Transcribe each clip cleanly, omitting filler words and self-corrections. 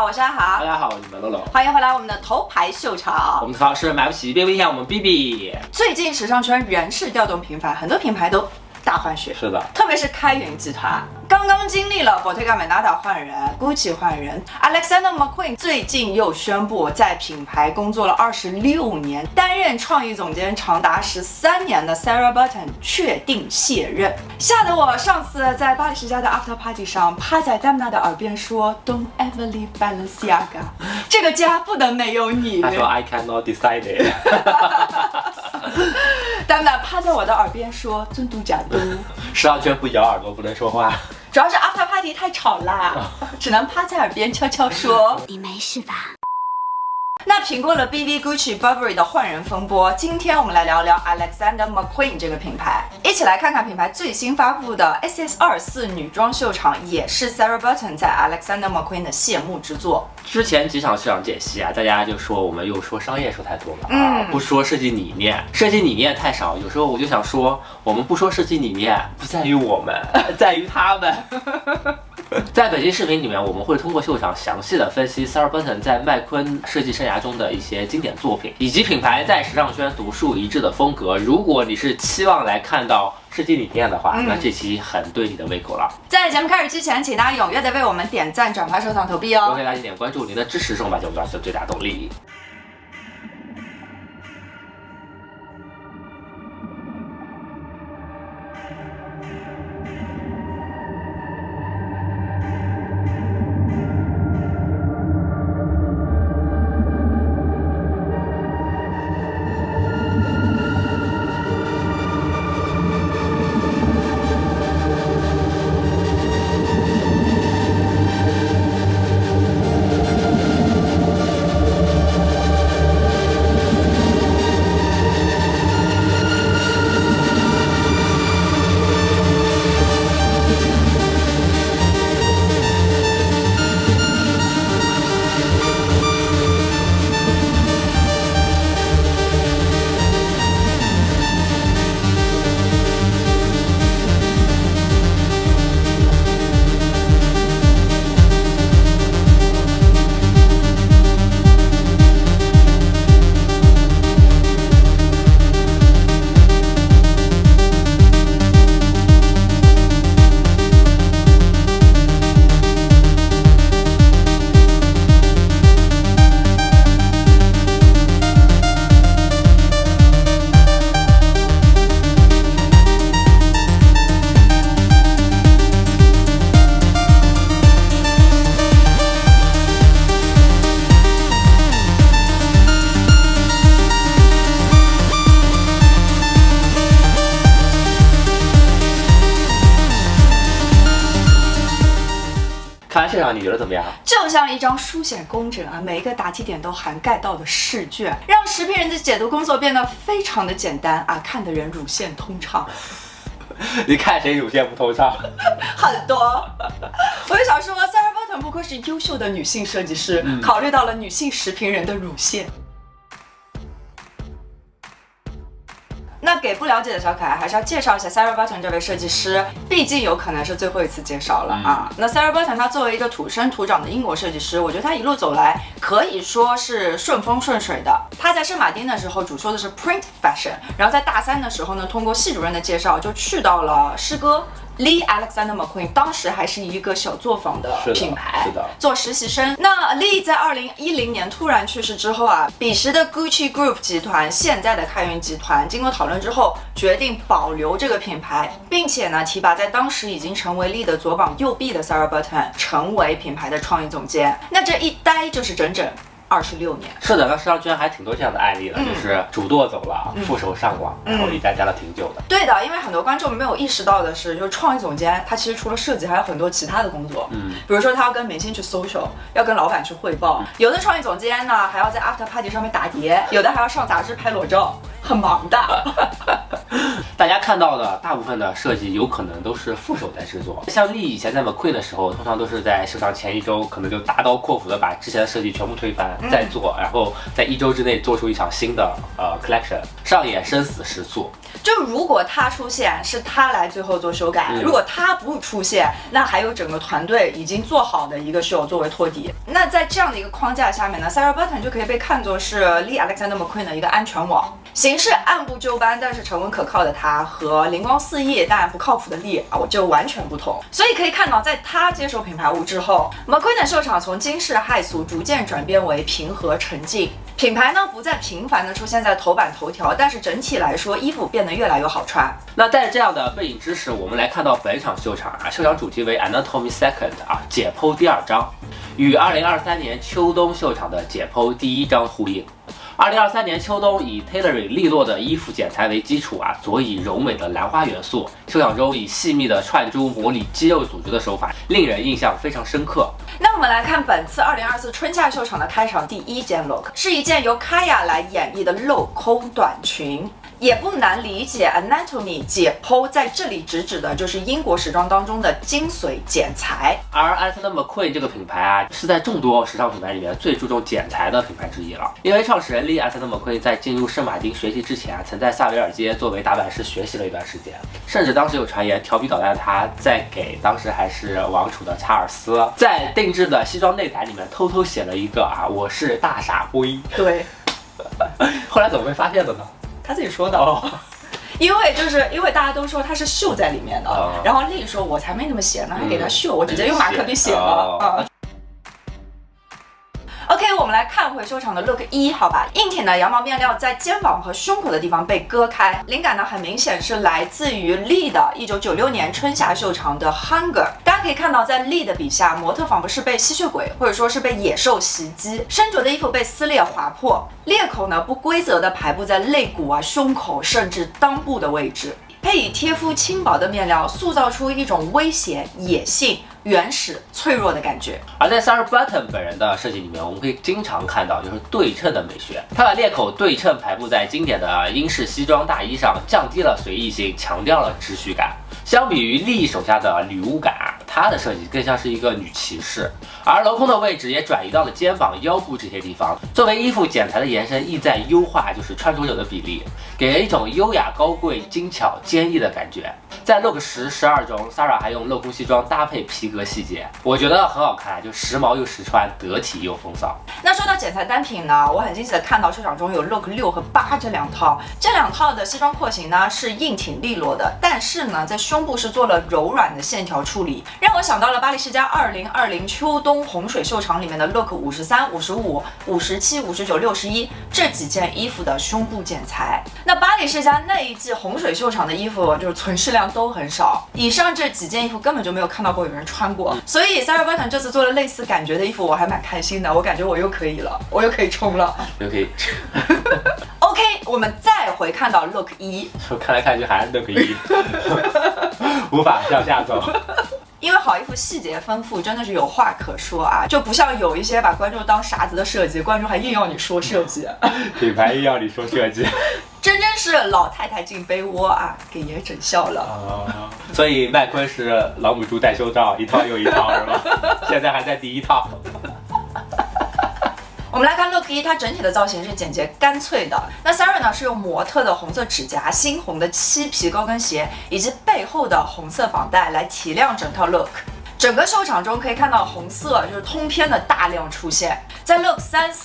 我是阿豪。 大家好，我是乐乐。 欢迎回来我们的头牌秀场。 我们的头是买不起，别危险，我们 BB。 最近时尚圈人事调动频繁，很多品牌都大换血。 是的， 特别是开云集团，刚刚经历了 Bottega Veneta 换人 ，Gucci 换人 ，Alexander McQueen 最近又宣布在品牌工作了26年，担任创意总监长达13年的 Sarah Burton 确定卸任，吓得我上次在巴黎世家的 After Party 上趴在丹娜的耳边说 Don't ever leave Balenciaga， 这个家不能没有你。 他说 I cannot decide it。 丹娜趴在我的耳边说尊嘟假嘟， 时尚圈不咬耳朵不能说话。 主要是 After Party 太吵啦，只能趴在耳边悄悄说你没事吧？ 那评过了 BB、Gucci、Burberry 的换人风波，今天我们来聊聊 Alexander McQueen 这个品牌，一起来看看品牌最新发布的 SS24 女装秀场，也是 Sarah Burton 在 Alexander McQueen 的谢幕之作。 之前几场秀场解析啊，大家就说我们又说商业说太多了啊，不说设计理念，设计理念太少。有时候我就想说，我们不说设计理念，不在于我们，在于他们。在本期视频里面，我们会通过秀场详细的分析 Sarah Burton 在麦昆设计生涯中的一些经典作品，以及品牌在时尚圈独树一帜的风格。如果你是期望来看到设计理念的话，那这期很对你的胃口了。 在节目开始之前，请大家踊跃的为我们点赞、转发、收藏、投币哦！ 多给大家一点关注，您的支持是我们把节目做下去的最大动力。看完现场你觉得怎么样？ 就像一张书写工整啊，每一个答题点都涵盖到的试卷，让时评人的解读工作变得非常的简单啊，看的人乳腺通畅。 你看谁乳腺不通畅？ 很多。我就想说 ，Sarah Burton 不愧是优秀的女性设计师，考虑到了女性时评人的乳腺。那给不了解的小可爱，还是要介绍一下 Sarah Burton 这位设计师，毕竟有可能是最后一次介绍了啊。那 Sarah Burton 她作为一个土生土长的英国设计师，我觉得她一路走来可以说是顺风顺水的。她在圣马丁的时候主修的是 print fashion， 然后在大三的时候呢，通过系主任的介绍就去到了诗歌Lee Alexander McQueen 当时还是一个小作坊的品牌， 是的， 做实习生。那 Lee 在2010年突然去世之后啊，彼时的 Gucci Group 集团，现在的开云集团，经过讨论之后，决定保留这个品牌，并且呢，提拔在当时已经成为 Lee 的左膀右臂的 Sarah Burton 成为品牌的创意总监。那这一待就是整整26年。 是的，那时尚圈还挺多这样的案例的，就是主舵走了，副手上网，然后一待待了挺久的。 对的，因为很多观众没有意识到的是，就是创意总监他其实除了设计，还有很多其他的工作。比如说他要跟明星去 social， 要跟老板去汇报。有的创意总监呢，还要在 after party 上面打碟，有的还要上杂志拍裸照，很忙的。 大家看到的大部分的设计有可能都是副手在制作，像丽以前在 McQueen 的时候，通常都是在秀场前一周可能就大刀阔斧的把之前的设计全部推翻，再做，然后在一周之内做出一场新的collection， 上演生死时速。 就如果他出现，是他来最后做修改；如果他不出现，那还有整个团队已经做好的一个秀作为托底。那在这样的一个框架下面呢 ，Sarah Burton 就可以被看作是 Lee Alexander McQueen 的一个安全网。行事按部就班，但是沉稳可靠的他和灵光四溢但不靠谱的Lee我就完全不同。所以可以看到，在他接手品牌物之后 ，McQueen 的秀场从惊世骇俗逐渐转变为平和沉静。品牌呢不再频繁的出现在头版头条，但是整体来说，衣服变得越来越好穿。 那带着这样的背景知识，我们来看到本场秀场啊，秀场主题为 Anatomy Second 啊，解剖第2章，与2023年秋冬秀场的解剖第1章呼应。2023年秋冬以 tailoring 利落的衣服剪裁为基础啊，佐以柔美的兰花元素，秀场中以细密的串珠模拟肌肉组织的手法，令人印象非常深刻。 那我们来看本次2024春夏秀场的开场第1件 look， 是一件由 Kaya 来演绎的镂空短裙。也不难理解 anatomy 解剖在这里直指的就是英国时装当中的精髓剪裁。 而 Alexander McQueen 这个品牌啊，是在众多时尚品牌里面最注重剪裁的品牌之一了。因为创始人 Lee Alexander McQueen 在进入圣马丁学习之前，曾在萨维尔街作为打版师学习了一段时间，甚至当时有传言调皮捣蛋的他在给当时还是王储的查尔斯在定制的西装内胆里面偷偷写了一个我是大傻龟。 对， 后来怎么会发现的呢？ 他自己说的哦。因为大家都说他是绣在里面的，然后丽说我才没那么写呢，还给他绣，我直接用马克笔写了。OK， 我们来看回秀场的 look 1，好吧，硬挺的羊毛面料在肩膀和胸口的地方被割开，灵感呢很明显是来自于 Lee 的1996年春夏秀场的 Hunger。大家可以看到，在 Lee 的笔下，模特仿佛是被吸血鬼或者说是被野兽袭击，身着的衣服被撕裂划破，裂口呢不规则的排布在肋骨胸口甚至裆部的位置。配以贴肤轻薄的面料，塑造出一种威胁、野性、原始、脆弱的感觉。 而在 Sarah Burton 本人的设计里面，我们可以经常看到就是对称的美学。她把裂口对称排布在经典的英式西装大衣上，降低了随意性，强调了秩序感。相比于Lee手下的女巫感，她的设计更像是一个女骑士，而镂空的位置也转移到了肩膀、腰部这些地方。作为衣服剪裁的延伸，意在优化就是穿着者的比例，给人一种优雅、高贵、精巧、坚毅的感觉。在 Look 10、12中 ，Sarah 还用镂空西装搭配皮革细节，我觉得很好看，就时髦又实穿，得体又风骚。 那说到剪裁单品呢，我很惊喜的看到秀场中有 Look 6和8这2套，这2套的西装廓形呢是硬挺利落的，但是呢在胸部是做了柔软的线条处理，让我想到了巴黎世家2020秋冬洪水秀场里面的 Look 53、55、57、59、61这几件衣服的胸部剪裁。那巴黎世家那一季洪水秀场的衣服就是存世量都很少，以上这几件衣服根本就没有看到过有人穿过，所以 Sarah Burton 这次做了类似感觉的衣服，我还蛮开心的，我感觉我又可以了，我又可以冲了， 又可以。 OK， 我们再回看到 Look 1， 看来看去还是 Look 1，无法向下走。 因为好衣服细节丰富，真的是有话可说啊，就不像有一些把观众当傻子的设计，观众还硬要你说设计， 品牌硬要你说设计， 真是老太太进被窝啊，给爷整笑了。 所以麦昆是老母猪戴胸罩，一套又一套是吗？现在还在第1套。 我们来看 Look 1，它整体的造型是简洁干脆的。那 Sarah 呢是用模特的红色指甲、猩红的漆皮高跟鞋以及背后的红色绑带来提亮整套 Look。整个秀场中可以看到红色就是通篇的大量出现，在 Look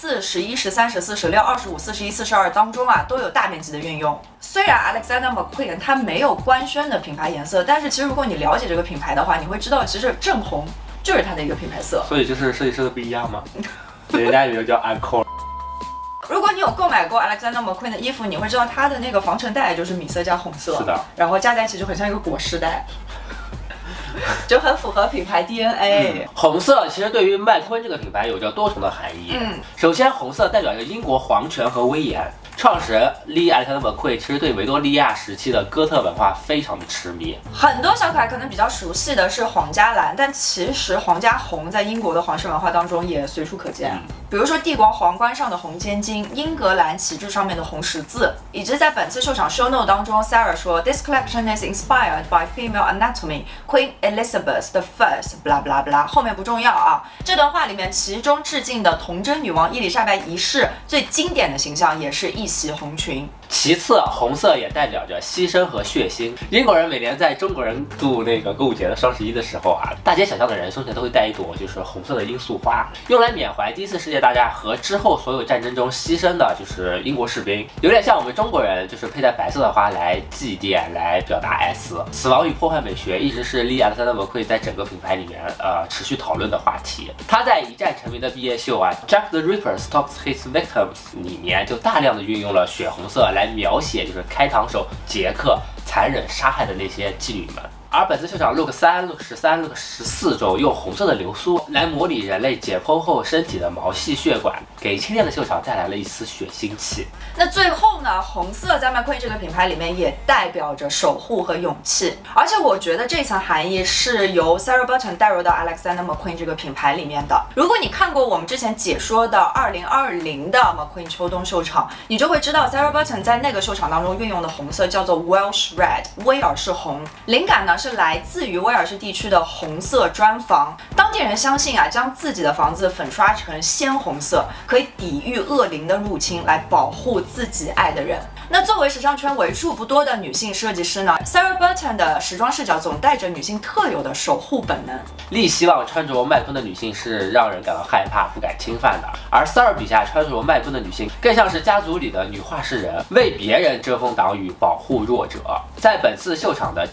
3、4、11、13、14、16、25、41、42当中都有大面积的运用。虽然 Alexander McQueen 它没有官宣的品牌颜色，但是其实如果你了解这个品牌的话，你会知道其实正红就是它的一个品牌色。 所以就是设计师的不一样吗？人家名叫 Encore。 如果你有购买过 Alexander McQueen 的衣服，你会知道它的那个防尘袋就是米色加红色， 是的， 然后加在一起就很像一个裹尸袋，就很符合品牌 DNA。 红色其实对于麦昆这个品牌有着多重的含义。首先红色代表着英国皇权和威严。 创始人莉·Alexander McQueen其实对维多利亚时期的哥特文化非常的痴迷。 很多小可爱可能比较熟悉的是皇家蓝，但其实皇家红在英国的皇室文化当中也随处可见。比如说帝国皇冠上的红尖巾，英格兰旗帜上面的红十字，以及在本次秀场 show note 当中 ，Sarah 说 ，This collection is inspired by female anatomy, Queen Elizabeth the First, blah blah blah。后面不重要啊。这段话里面，其中致敬的童贞女王伊丽莎白一世最经典的形象也是一袭红裙。 其次，红色也代表着牺牲和血腥。英国人每年在中国人度那个购物节的双11的时候啊，大街小巷的人胸前都会带一朵就是红色的罂粟花，用来缅怀第一次世界大战和之后所有战争中牺牲的就是英国士兵，有点像我们中国人就是佩戴白色的花来祭奠，来表达哀思。死亡与破坏美学一直是莉·Alexander McQueen在整个品牌里面持续讨论的话题。他在一战成名的毕业秀啊 ，Jack the Ripper Stalks His Victims 里面就大量的运用了血红色来描写就是开膛手杰克残忍杀害的那些妓女们。而本次秀场 Look 3、Look 13、Look 14中用红色的流苏来模拟人类解剖后身体的毛细血管，给清亮的秀场带来了一丝血腥气。 那最后呢，红色在McQueen这个品牌里面也代表着守护和勇气，而且我觉得这层含义是由 Sarah Burton 带入到 Alexander McQueen 这个品牌里面的。如果你看过我们之前解说的2020的 McQueen 秋冬秀场，你就会知道 Sarah Burton 在那个秀场当中运用的红色叫做 Welsh Red 威尔士红，灵感呢是来自于威尔士地区的红色砖房。当地人相信啊，将自己的房子粉刷成鲜红色，可以抵御恶灵的入侵，来保护自己爱的人。那作为时尚圈为数不多的女性设计师呢 ，Sarah Burton 的时装视角总带着女性特有的守护本能。 莉希望穿着麦昆的女性是让人感到害怕、不敢侵犯的，而 Sarah 笔下穿着麦昆的女性更像是家族里的女话事人，为别人遮风挡雨，保护弱者。在本次秀场的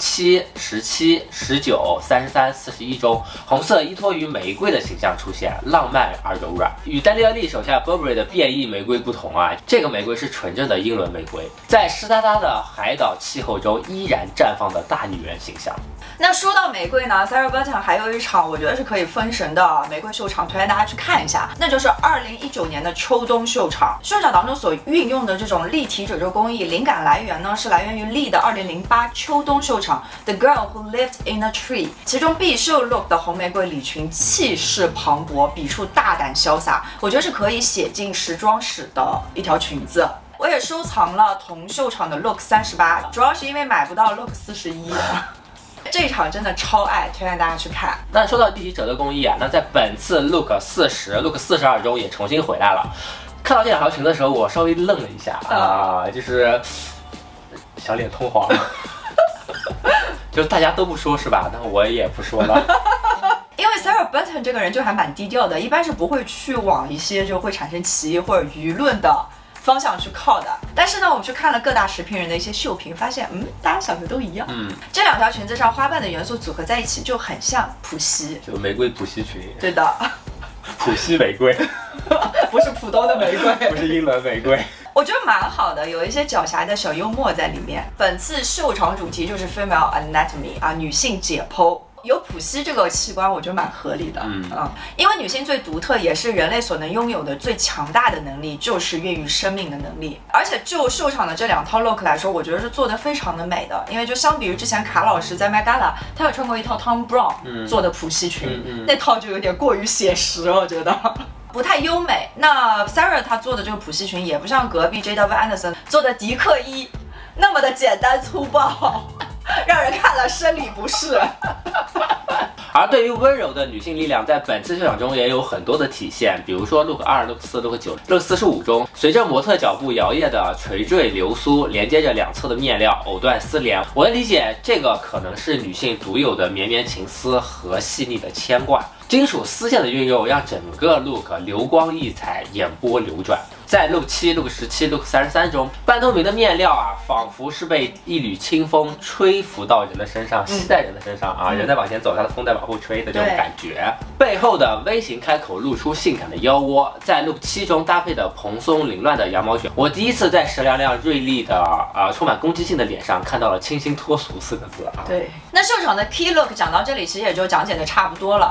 7、17、19、33、41中，红色依托于玫瑰的形象出现，浪漫而柔软。与丹尼尔利手下 Burberry 的变异玫瑰不同啊，这个玫瑰是纯正的英伦玫瑰，在湿哒哒的海岛气候中依然绽放的大女人形象。 那说到玫瑰呢 ，Sarah Burton 还有一场我觉得是可以封神的玫瑰秀场，推荐大家去看一下，那就是2019年的秋冬秀场。秀场当中所运用的这种立体褶皱工艺，灵感来源呢是来源于Lee的2008秋冬秀场 The Girl Who Lived in a Tree， 其中必秀 look 的红玫瑰礼裙气势磅礴，笔触大胆潇洒，我觉得是可以写进时装史的一条裙子。我也收藏了同秀场的 Look 38，主要是因为买不到 Look 41。这一场真的超爱，推荐大家去看。 那说到立体褶皱工艺啊，那在本次 Look 40、Look 42中也重新回来了。看到这两条裙子的时候，我稍微愣了一下就是小脸通红，就是大家都不说是吧？但我也不说了。 因为 Sarah Burton 这个人就还蛮低调的，一般是不会去往一些就会产生歧义或者舆论的方向去靠的。但是呢，我们去看了各大时评人的一些秀评，发现大家想的都一样。这两条裙子上花瓣的元素组合在一起，就很像普希， 就玫瑰普希裙。 对的， 普希玫瑰， 不是普通的玫瑰， 不是英伦玫瑰。 我觉得蛮好的，有一些狡黠的小幽默在里面。本次秀场主题就是 Female Anatomy 啊，女性解剖。有普希这个器官，我觉得蛮合理的。因为女性最独特，也是人类所能拥有的最强大的能力，就是孕育生命的能力。而且就秀场的这两套 look 来说，我觉得是做的非常的美的。因为就相比于之前卡老师在 Met Gala， 他有穿过一套 Thom Browne 做的普希裙，那套就有点过于写实，我觉得。不太优美。那 Sarah 她做的这个普希裙也不像隔壁 JW Anderson 做的迪克衣那么的简单粗暴，让人看了生理不适。 而对于温柔的女性力量，在本次秀场中也有很多的体现，比如说 Look 2、Look 4、Look 9、Look 45中，随着模特脚步摇曳的垂坠流苏，连接着两侧的面料，藕断丝连。我的理解，这个可能是女性独有的绵绵情思和细腻的牵挂。金属丝线的运用让整个 look 流光溢彩，眼波流转。在 look 7、look 17、look 33中，半透明的面料啊，仿佛是被一缕清风吹拂到人的身上，吸在人的身上啊，人在往前走，它的风在往后吹的这种感觉。背后的 V 型开口露出性感的腰窝，在 look 7中搭配的蓬松凌乱的羊毛卷，我第一次在石亮亮锐利的充满攻击性的脸上看到了清新脱俗4个字啊。 对，那秀场的 key look 讲到这里，其实也就讲解的差不多了啊。整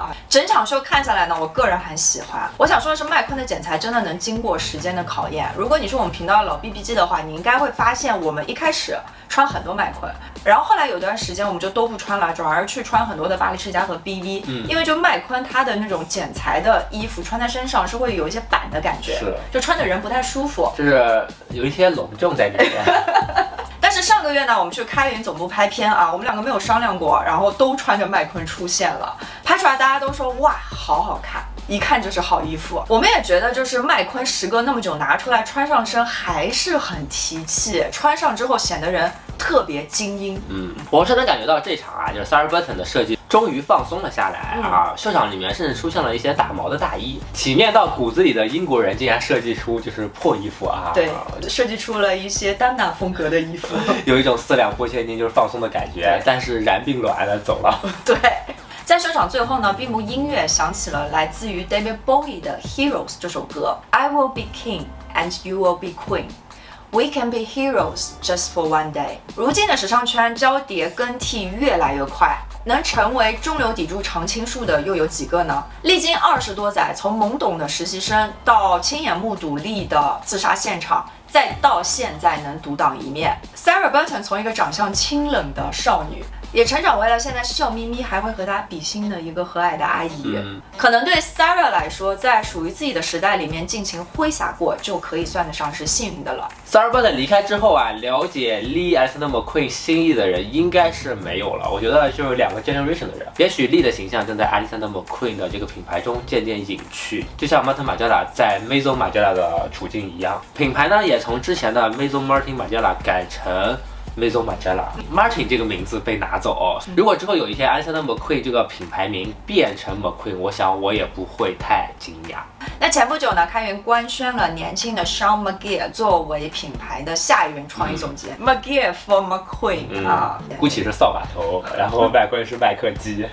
整场秀看下来呢，我个人很喜欢。我想说的是，麦昆的剪裁真的能经过时间的考验。如果你是我们频道的老 BBG 的话，你应该会发现我们一开始穿很多麦昆，然后后来有段时间我们就都不穿了，转而去穿很多的巴黎世家和 BV，因为就麦昆它的那种剪裁的衣服穿在身上是会有一些板的感觉， 是， 就穿的人不太舒服， 就是有一些隆重在里面。 但是上个月呢，我们去开云总部拍片啊，我们两个没有商量过，然后都穿着麦昆出现了，拍出来大家都说哇，好好看。一看就是好衣服，我们也觉得就是麦昆时隔那么久拿出来穿上身还是很提气，穿上之后显得人特别精英。 我是能感觉到这场啊，就是 Sarah Burton 的设计终于放松了下来啊，秀场里面甚至出现了一些打毛的大衣，体面到骨子里的英国人竟然设计出就是破衣服啊， 对，设计出了一些丹娜风格的衣服， 有一种四两拨千斤就是放松的感觉，但是然并卵的走了。 对。在秀场最后呢，闭幕音乐响起了来自于 David Bowie 的 Heroes 这首歌。I will be king and you will be queen. We can be heroes just for one day. 如今的时尚圈交叠更替越来越快，能成为中流砥柱常青树的又有几个呢？历经20多载，从懵懂的实习生到亲眼目睹力的自杀现场，再到现在能独当一面。Sarah Burton 从一个长相清冷的少女，也成长为了现在笑眯眯还会和她比心的一个和蔼的阿姨。可能对 Sarah 来说，在属于自己的时代里面尽情挥洒过，就可以算得上是幸运的了。 Sarah Burton 离开之后啊，了解 Lee Alexander McQueen 心意的人应该是没有了。我觉得就是2个 generation 的人，也许 Lee 的形象正在 Alexander McQueen 的这个品牌中渐渐隐去，就像 Martin Margiela 在 Maison Margiela 的处境一样。品牌呢，也从之前的 Maison Martin Margiela 改成Maison Margiela，Martin 这个名字被拿走。如果之后有一天 Alexander McQueen 这个品牌名变成 McQueen， 我想我也不会太惊讶。 那前不久呢，开云官宣了年轻的 Sean McGear 作为品牌的下一任创意总监。McGear for McQueen 啊 ，Gucci 是扫把头，然后麦昆是麦克鸡，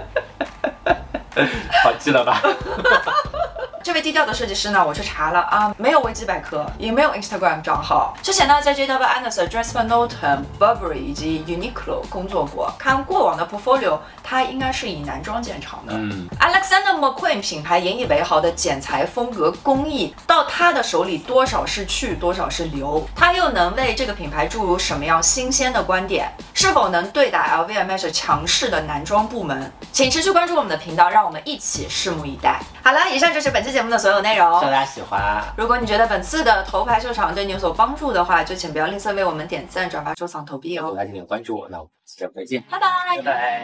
好记了吧？ 这位低调的设计师呢，我去查了啊，没有维基百科，也没有 Instagram 账号。之前呢，在 JW Anderson、Dress for Norton、Burberry 以及 Uniqlo 工作过。看过往的 portfolio， 他应该是以男装见长的。Alexander McQueen 品牌引以为豪的剪裁风格、工艺，到他的手里多少是去，多少是留。他又能为这个品牌注入什么样新鲜的观点？是否能对打 LVMH 强势的男装部门？请持续关注我们的频道，让我们一起拭目以待。好了，以上就是本期节目的所有内容， 希望大家喜欢。 如果你觉得本次的头牌秀场对你有所帮助的话，就请不要吝啬为我们点赞、转发、收藏、投币哦。 大家点关注我，那我们下回再见， 拜拜， 拜拜。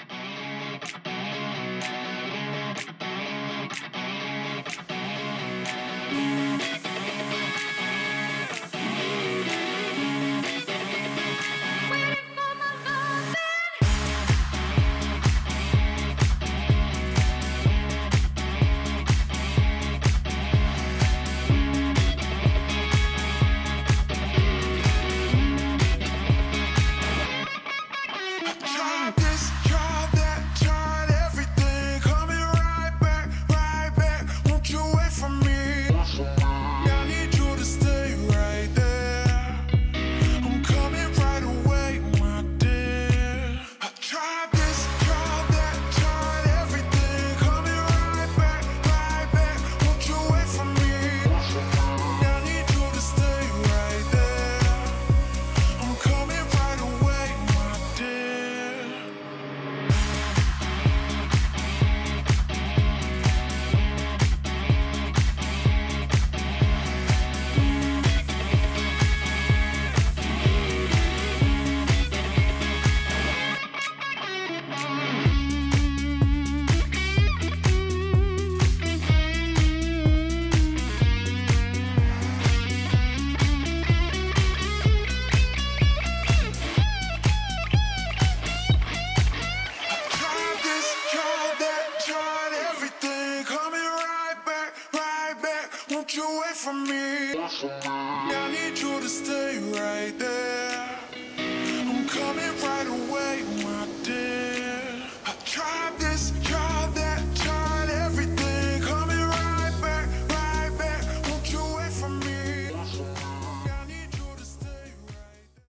From me, I need you to stay right there. I'm coming right away.